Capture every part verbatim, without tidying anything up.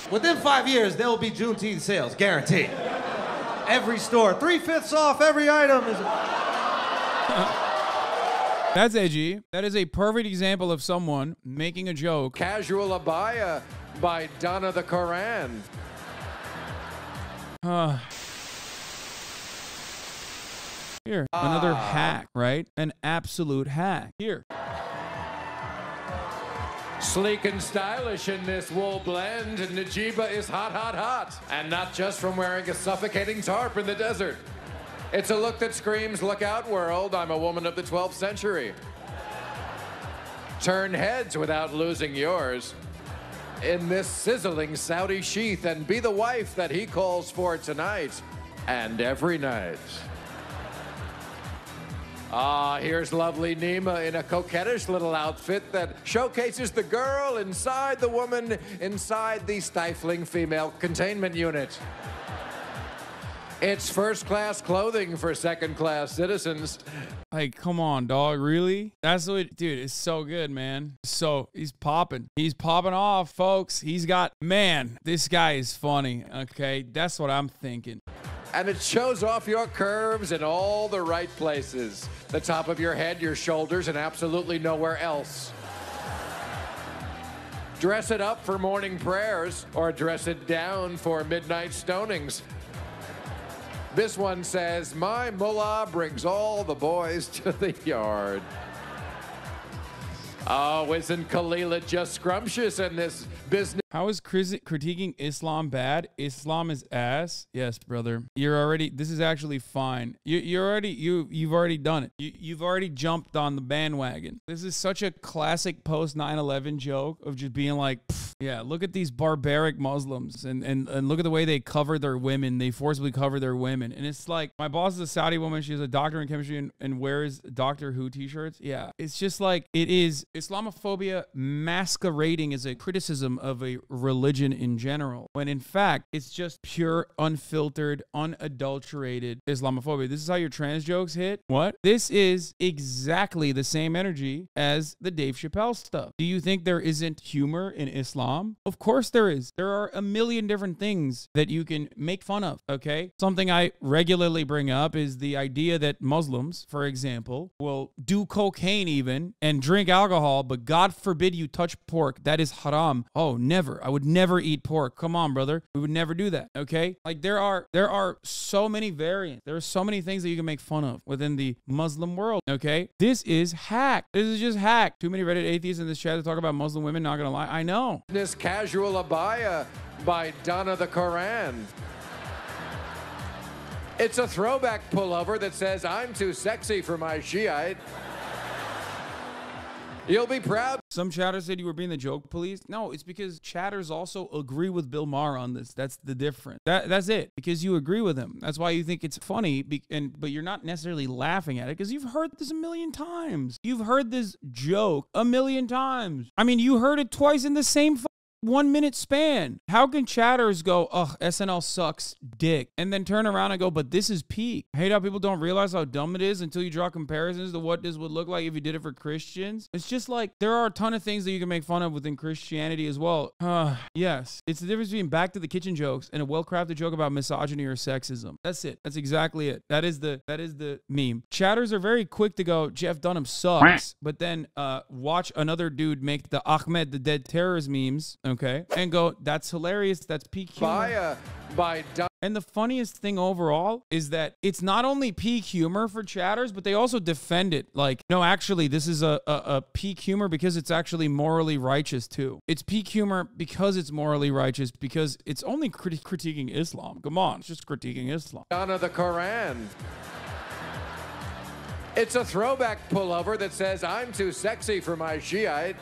Within five years, there will be Juneteenth sales, guaranteed. Every store, three-fifths off every item is... That's edgy. That is a perfect example of someone making a joke. Casual abaya by Donna the Koran. Uh, here, another Ah. hack, right? An absolute hack. Here. Sleek and stylish in this wool blend, Najiba is hot, hot, hot. And not just from wearing a suffocating tarp in the desert. It's a look that screams, look out world, I'm a woman of the twelfth century. Turn heads without losing yours in this sizzling Saudi sheath and be the wife that he calls for tonight and every night. Ah, here's lovely Nima in a coquettish little outfit that showcases the girl inside the woman inside the stifling female containment unit. It's first-class clothing for second-class citizens. Like, come on, dog. Really? That's what, dude, it's so good, man. So he's popping. He's popping off, folks. He's got, man, this guy is funny. Okay. That's what I'm thinking. And it shows off your curves in all the right places. The top of your head, your shoulders, and absolutely nowhere else. Dress it up for morning prayers or dress it down for midnight stonings. This one says, my mullah brings all the boys to the yard. Oh, isn't Kalila just scrumptious in this business? How is critiquing Islam bad? Islam is ass. Yes, brother. You're already, this is actually fine. You, you're already, you, you've already done it. You, you've already jumped on the bandwagon. This is such a classic post nine eleven joke of just being like, yeah, look at these barbaric Muslims and, and, and look at the way they cover their women. They forcibly cover their women. And it's like, my boss is a Saudi woman. She's a doctor in chemistry and, and wears Doctor Who t-shirts. Yeah. It's just like, it is Islamophobia masquerading as a criticism of a religion in general, when in fact it's just pure, unfiltered, unadulterated Islamophobia. This is how your trans jokes hit. What? This is exactly the same energy as the Dave Chappelle stuff. Do you think there isn't humor in Islam? Of course there is. There are a million different things that you can make fun of, okay? Something I regularly bring up is the idea that Muslims, for example, will do cocaine even and drink alcohol, but God forbid you touch pork. That is haram. Oh, never. I would never eat pork. Come on, brother. We would never do that. Okay? Like there are there are so many variants. There are so many things that you can make fun of within the Muslim world. Okay? This is hack. This is just hack. Too many Reddit atheists in this chat to talk about Muslim women. Not gonna lie. I know. This casual abaya by Donna the Koran. It's a throwback pullover that says, I'm too sexy for my Shiite. You'll be proud. Some chatters said you were being the joke police. No, it's because chatters also agree with Bill Maher on this. That's the difference. That, that's it. Because you agree with him. That's why you think it's funny, be, and but you're not necessarily laughing at it because you've heard this a million times. You've heard this joke a million times. I mean, you heard it twice in the same one minute span. How can chatters go, ugh, S N L sucks dick, and then turn around and go, but this is peak? I hate how people don't realize how dumb it is until you draw comparisons to what this would look like if you did it for Christians. It's just like there are a ton of things that you can make fun of within Christianity as well. Uh, yes, it's the difference between back to the kitchen jokes and a well-crafted joke about misogyny or sexism. That's it. That's exactly it. That is the that is the meme. Chatters are very quick to go, Jeff Dunham sucks, but then uh, watch another dude make the Ahmed the Dead Terrorist memes. Okay, and go, that's hilarious. That's peak humor. By, uh, by and the funniest thing overall is that it's not only peak humor for chatters, but they also defend it. Like, no, actually, this is a, a, a peak humor because it's actually morally righteous too. It's peak humor because it's morally righteous because it's only crit critiquing Islam. Come on, it's just critiquing Islam. Donna the Koran. It's a throwback pullover that says, I'm too sexy for my Shiite.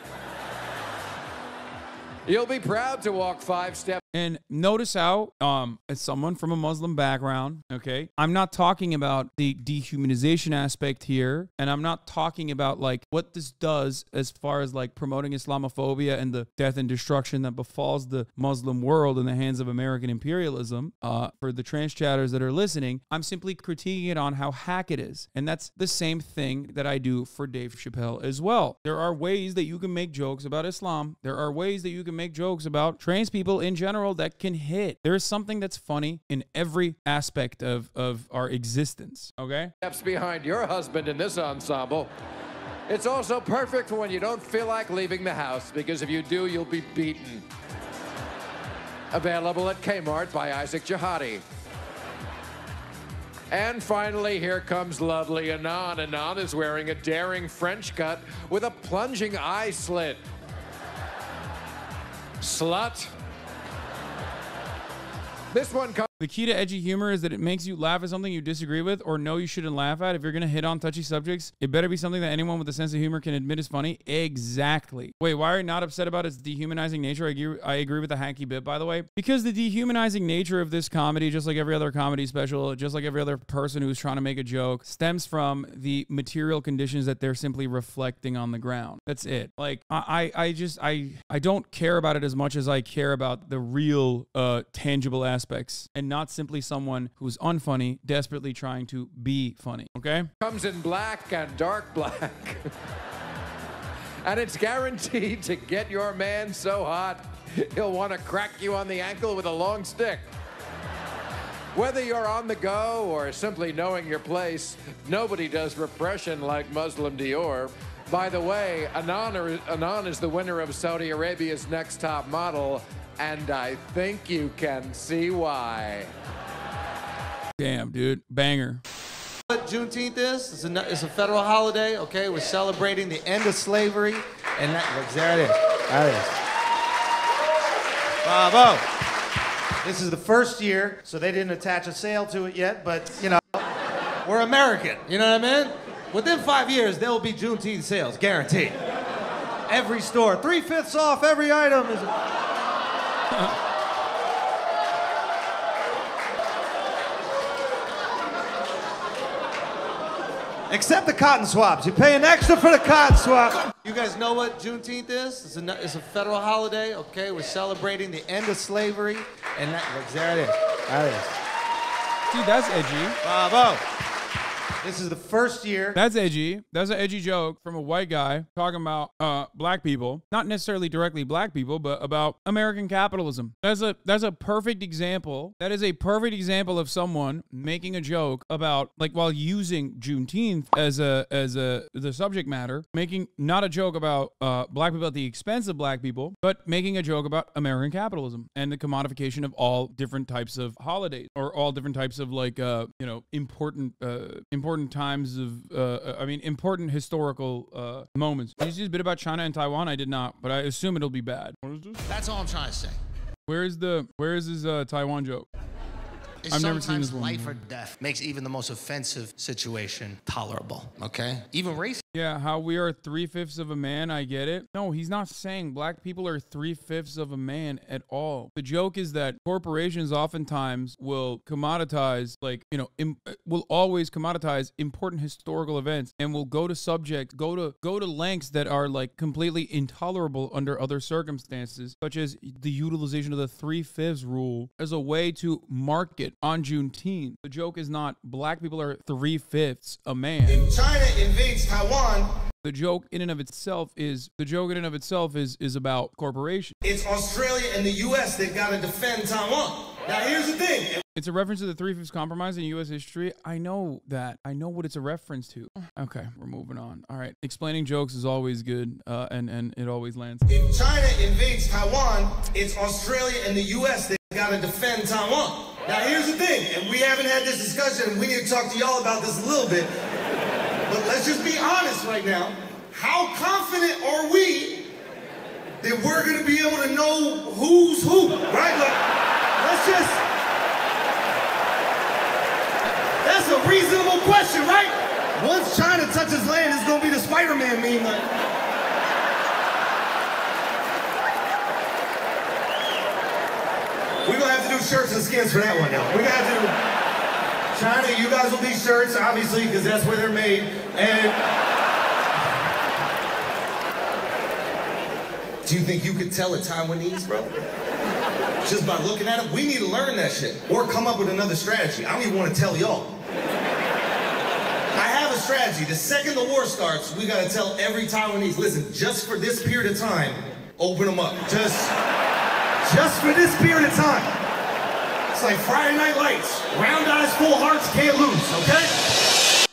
You'll be proud to walk five steps. And notice how, um, as someone from a Muslim background, okay, I'm not talking about the dehumanization aspect here, and I'm not talking about like what this does as far as like promoting Islamophobia and the death and destruction that befalls the Muslim world in the hands of American imperialism. Uh, for the trans chatters that are listening, I'm simply critiquing it on how hack it is, and that's the same thing that I do for Dave Chappelle as well. There are ways that you can make jokes about Islam. There are ways that you can can make jokes about trans people in general that can hit. There is something that's funny in every aspect of, of our existence, okay? Steps behind your husband in this ensemble. It's also perfect for when you don't feel like leaving the house, because if you do, you'll be beaten. Available at Kmart by Isaac Jihadi. And finally, here comes lovely Anon. Anon is wearing a daring French cut with a plunging eye slit. Slut. This one comes. The key to edgy humor is that it makes you laugh at something you disagree with or know you shouldn't laugh at. If you're going to hit on touchy subjects, it better be something that anyone with a sense of humor can admit is funny. Exactly. Wait, why are you not upset about its dehumanizing nature? I agree, I agree with the hacky bit, by the way. Because the dehumanizing nature of this comedy, just like every other comedy special, just like every other person who's trying to make a joke, stems from the material conditions that they're simply reflecting on the ground. That's it. Like, I, I, I just, I, I don't care about it as much as I care about the real, uh, tangible aspects, and not simply someone who's unfunny, desperately trying to be funny, okay? Comes in black and dark black. And it's guaranteed to get your man so hot, he'll want to crack you on the ankle with a long stick. Whether you're on the go or simply knowing your place, nobody does repression like Muslim Dior. By the way, Anon, Anon is the winner of Saudi Arabia's Next Top Model, and I think you can see why. Damn, dude. Banger. What Juneteenth is? It's a, it's a federal holiday, okay? We're celebrating the end of slavery, and that, look, there it is. There it is. Bravo. This is the first year, so they didn't attach a sale to it yet, but, you know, we're American, you know what I mean? Within five years, there will be Juneteenth sales, guaranteed. Every store, three-fifths off every item is... Except the cotton swabs. You're paying extra for the cotton swab. You guys know what Juneteenth is? It's a, it's a federal holiday, okay? We're celebrating the end of slavery, and that, look, there it is. There it is. Dude, that's edgy. Bravo. This is the first year. That's edgy. That's an edgy joke from a white guy talking about uh, black people. Not necessarily directly black people, but about American capitalism. That's a that's a perfect example. That is a perfect example of someone making a joke about, like, while using Juneteenth as a as a the subject matter, making not a joke about uh, black people at the expense of black people, but making a joke about American capitalism and the commodification of all different types of holidays, or all different types of, like, uh, you know, important uh, important times of, uh, I mean, important historical uh, moments. Did you see a bit about China and Taiwan? I did not, but I assume it'll be bad. What is this? That's all I'm trying to say. Where is the, where is his uh, Taiwan joke? It's I've never seen this one. Life or death makes even the most offensive situation tolerable, okay? Even race. Yeah, how we are three-fifths of a man, I get it. No, he's not saying black people are three-fifths of a man at all. The joke is that corporations oftentimes will commoditize, like, you know, im- will always commoditize important historical events, and will go to subjects, go to go to lengths that are, like, completely intolerable under other circumstances, such as the utilization of the three-fifths rule as a way to market on Juneteenth. The joke is not black people are three-fifths a man. If China invades Taiwan, The joke in and of itself is the joke in and of itself is is about corporations. it's Australia and the U S that got to defend Taiwan. Now here's the thing. It's a reference to the Three-Fifths Compromise in U S history. I know that. I know what it's a reference to. Okay, we're moving on. All right, explaining jokes is always good, uh, and and it always lands. If China invades Taiwan, it's Australia and the U S that got to defend Taiwan. Now here's the thing, and we haven't had this discussion. We need to talk to y'all about this a little bit. But let's just be honest right now. How confident are we that we're going to be able to know who's who, right? Like, let's just... That's a reasonable question, right? Once China touches land, it's going to be the Spider-Man meme. Like. We're going to have to do shirts and skins for that one now. We're going to have to do... China, you guys will be shirts, obviously, because that's where they're made. And do you think you could tell a Taiwanese, bro? Just by looking at it? We need to learn that shit. Or come up with another strategy. I don't even want to tell y'all. I have a strategy. The second the war starts, we got to tell every Taiwanese, listen, just for this period of time, open them up. Just, just for this period of time. It's like Friday Night Lights. Round eyes, full hearts, can't lose, okay?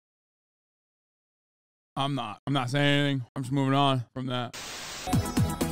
I'm not. I'm not saying anything. I'm just moving on from that.